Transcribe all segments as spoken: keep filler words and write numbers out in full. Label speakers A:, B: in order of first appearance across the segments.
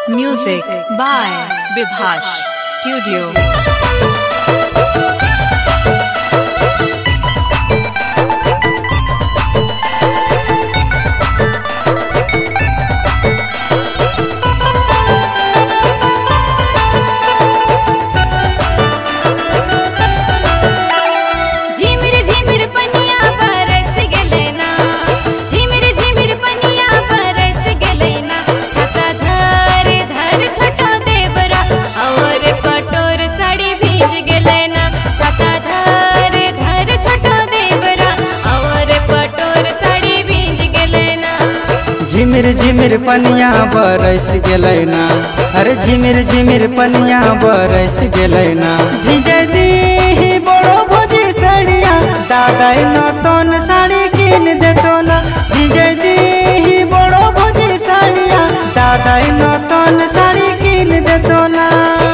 A: Music by Vibhash Studio.
B: झिमिर झिमिर पनिया बरस गेलै ना, अरे झिमिर झिमिर पनिया बरस गेलै ना। भिजै दीही बड़ो भोजी साड़िया, दादा नतन साड़ी किन देतो ना। भिजै दीही बड़ो भोजी साड़िया, दादा नतन साड़ी किन देतो ना।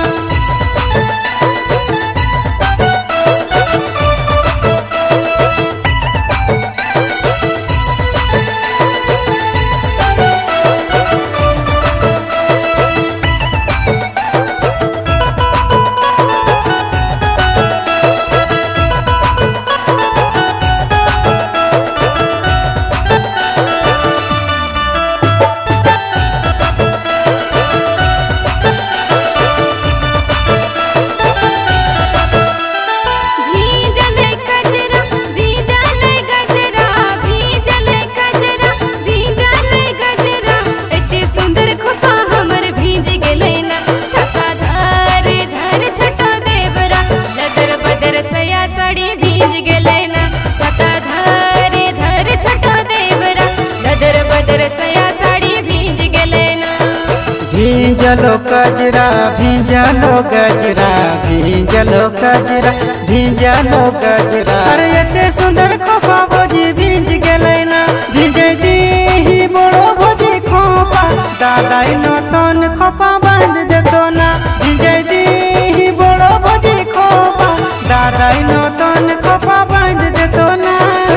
B: भिंजलो कजरा भिंजलो गजरा, भिंजलो कजरा भिंजलो गजरा। अरे एते सुंदर खोपा भोजी भिंज गेलै ना। भिजै दीही बड़ो भोजी खोपा, दादा नतन खोपा बांध देतो ना। भिजै दीही बड़ो भोजी खोपा, दादा नतन खोपा बांध देतो ना।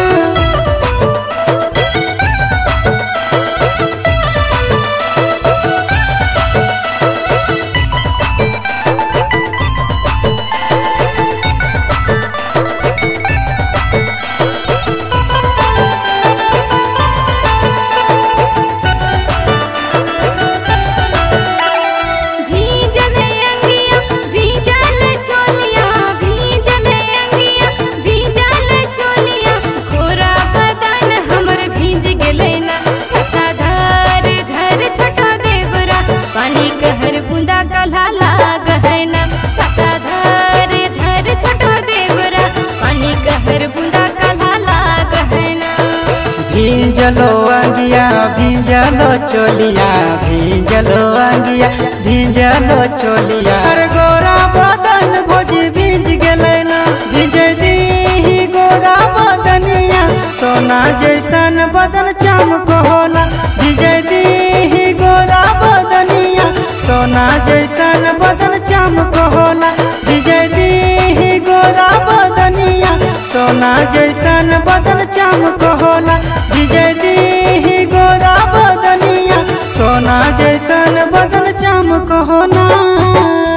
B: भिंजलो अंगिया भिंजलो चोलिया, भिंजलो अंगिया भिंजलो चोलिया। अरे गोरा बदन भोजी भिंज गेलै ना। भिजै दीही गोरा बदनिया, सोना जैसन बदन चमको होला। भिजै दीही गोरा बदनिया, सोना जैसन बदन चमको होला। भिजै दीही गोरा बदनिया, सोना जैसन बदन चमको होला। भिजै दीही गोरा बदनिया, सोना जैसन बदन चमको होला।